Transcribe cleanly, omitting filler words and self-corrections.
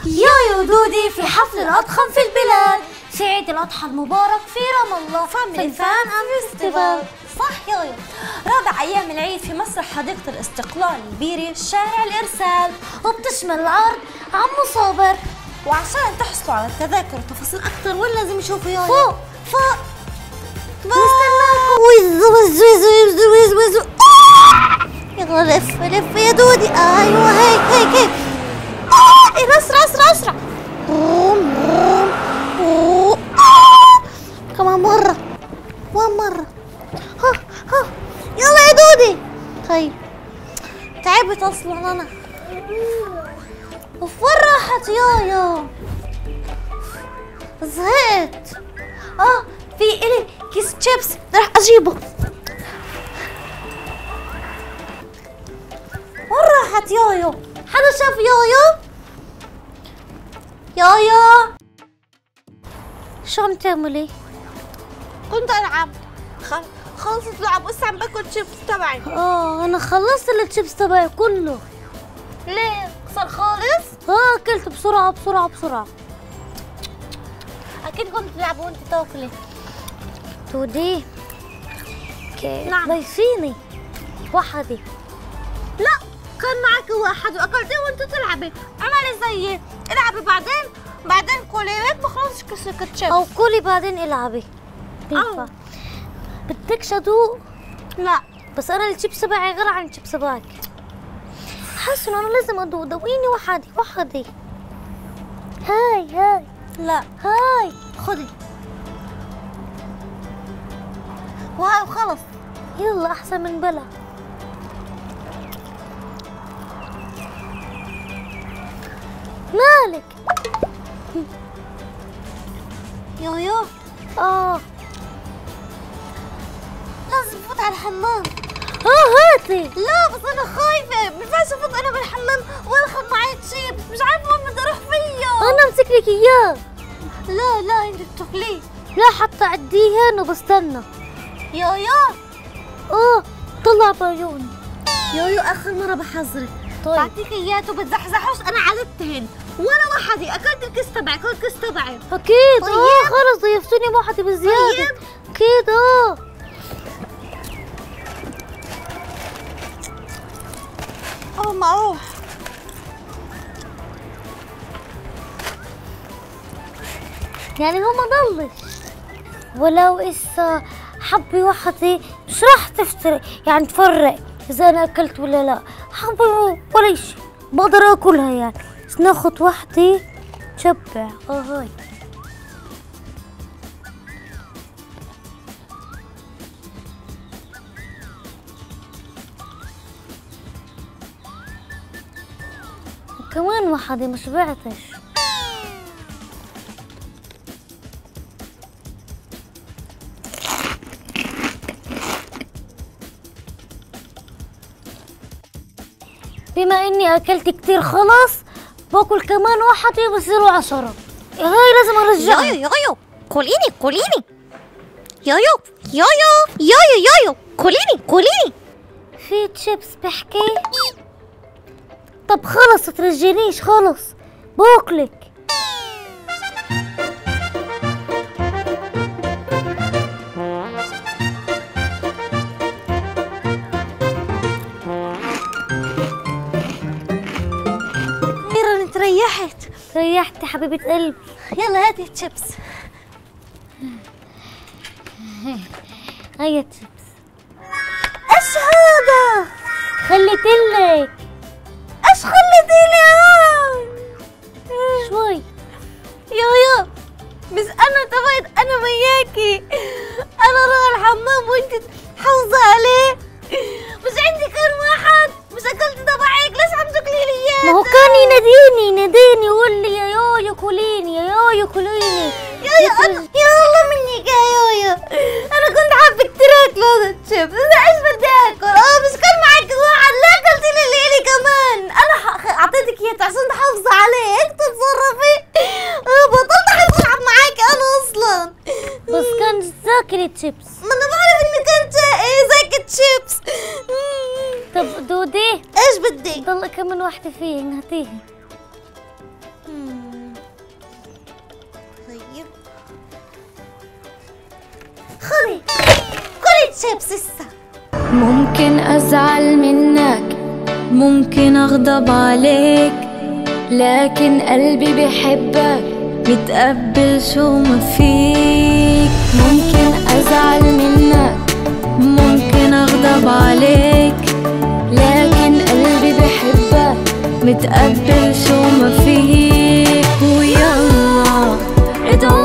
يا دودي في حفل الأضخم في البلاد، في عيد الأضحى المبارك في رام الله فاميلي فان فيستيفال. صح يايو. رابع أيام العيد في مسرح حديقة الاستقلال البيري شارع الإرسال، وبتشمل العرض عمو صابر. وعشان تحصلوا على التذاكر وتفاصيل أكثر وين لازم يشوفوا يايو؟ فوق نستناكم. وزو يلا لف يا دودي. ايوه هيك اسرع اسرع. كمان مرة ها يلا يا دودي. طيب تعبت اصلا انا. وين راحت يايا؟ زهقت. في الي كيس شيبس راح اجيبه. وين راحت يايو؟ حدا شاف يايو؟ شو عم تعملي؟ كنت العب. خلصت لعب وهسه عم باكل شيبس تبعي. انا خلصت الشيبس تبعي كله. ليه؟ صار خالص؟ اكلت بسرعة. اكيد كنت تلعب وانت تاكلي. دودي كيف؟ نعم. ضيفيني وحدي. لا كان معك واحد واكلتيه وانت تلعبي. اعملي زيي، العبي بعدين كلي هيك بخلص كسكت شيبس. او كلي بعدين العبي. ينفع. بدك شدوق؟ لا بس انا الشيبس تبعي غير عن الشيبس تبعك. حاسه انه انا لازم ادوق. دوقيني وحدي. هاي لا هاي خذي وهاي وخلص. يلا احسن من بلا. مالك؟ يو لازم افوت على الحمام. هاتي. لا بس انا خايفه، ما ينفعش افوت انا بالحمام واخذ معي شيبس، مش عارفه وين بدي اروح فيه. انا امسك لك اياه. لا انت بتاكليه. لا حتى عديهن وبستنى. يو طلع بعيوني. يو اخر مره بحذرك. طيب بعطيك اياه وبتزحزحوش. انا عدتهن ولا وحدي. اكلت الكيس تبعي. اكيد. طيب. خلص ضيفتوني بوحدي بزياده. طيب. اكيد. ما اروح. يعني هو ما ضلش ولو إسا حبي وحدي مش راح تفترق، يعني تفرق إذا أنا أكلت ولا لا. حبي ولا شيء بقدر أكلها، يعني بس ناخد وحدي تشبع. هاي كمان وحدي ما شبعتش. بما اني اكلت كتير خلاص باكل كمان وحدي بصيروا 10. هاي لازم ارجعها. يو كليني. يو كليني. في تشيبس بحكي. طب خلص ترجينيش خلص باكلك. ريحت يا حبيبة قلبي. يلا هاتي الشيبس. هيا تشيبس. ايش هذا؟ خليتلك. ايش خليتيلي هون؟ شوي. يو بس انا تبعت انا وياكي. انا راح الحمام وانت حافظة عليه. مش عندي كان واحد. مش اكلت تبعك، ليش عم تاكلي لي اياه؟ ما هو كان يناديني يقول لي يا يويو كليني. يا الله منك يا يويو. انا كنت حابة كتير اكل هذا الشيبس. ايش بدي اكل؟ بس كان معك واحد. لا اكلتي لي كمان. انا اعطيتك اياه عشان تحافظي عليه. هيك تتصرفي. بطلت احب العب معك انا اصلا. بس كان زاكل الشيبس. ما انا بعرف انه كان زاكت شيبس. طب دودي ايش بدك؟ ضل كم من واحدة فيه هاتيها. الشيبس لسه. ممكن أزعل منك، ممكن أغضب عليك، لكن قلبي بيحبك، بتقبل شو ما فيك. ممكن أزعل منك، ممكن أغضب عليك، لكن قلبي بيحبك، متقبل